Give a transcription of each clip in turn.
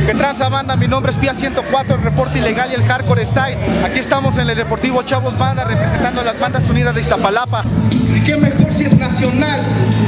¿Qué tranza, banda? Mi nombre es Pía 104, el reporte ilegal y el hardcore style. Aquí estamos en el Deportivo Chavos Banda representando a las bandas unidas de Iztapalapa. Y qué mejor si es nacional.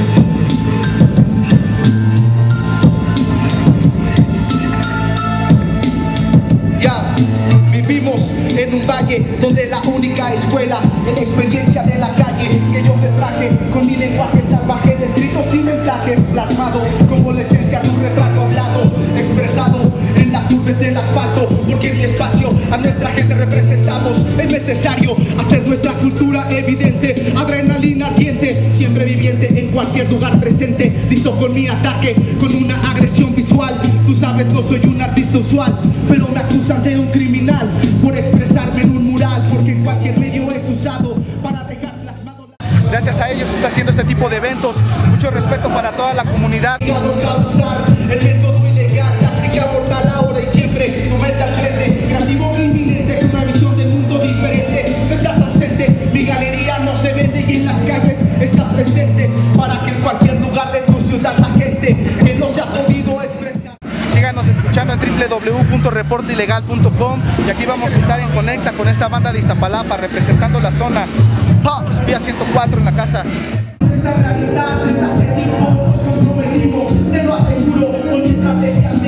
Ya vivimos en un valle donde la única escuela es la experiencia de la calle que yo te traje con mi lenguaje salvaje, escritos y mensajes plasmado como la esencia de un retrato hablado, expresado en las nubes del asfalto, porque en mi espacio a nuestra gente representamos. Es necesario hacer nuestra cultura evidente, adrenalina ardiente, siempre viviente en cualquier lugar presente, listo con mi ataque, con una agresión visual. Tú sabes, no soy un artista usual, pero me acusan de un criminal por expresarme en un mural, porque en cualquier medio es usado para dejar plasmado. Gracias a ellos se está haciendo este tipo de eventos. Mucho respeto para toda la comunidad. Vamos a usar el método ilegal, táctica mortal ahora y siempre, tu mente al frente, creativo e inminente, con una visión del mundo diferente. No estás ausente, mi galería no se vende y en las calles está presente, para que en cualquier lugar de tu ciudad la gente que no se ha podido expresar. Síganos escuchando en www.reporteilegal.com y aquí vamos a estar en Conecta con esta banda de Iztapalapa representando la zona. Pía 104 en la casa. Esta realidad, esta sentimos, comprometimos, te lo aseguro, con mi estrategia.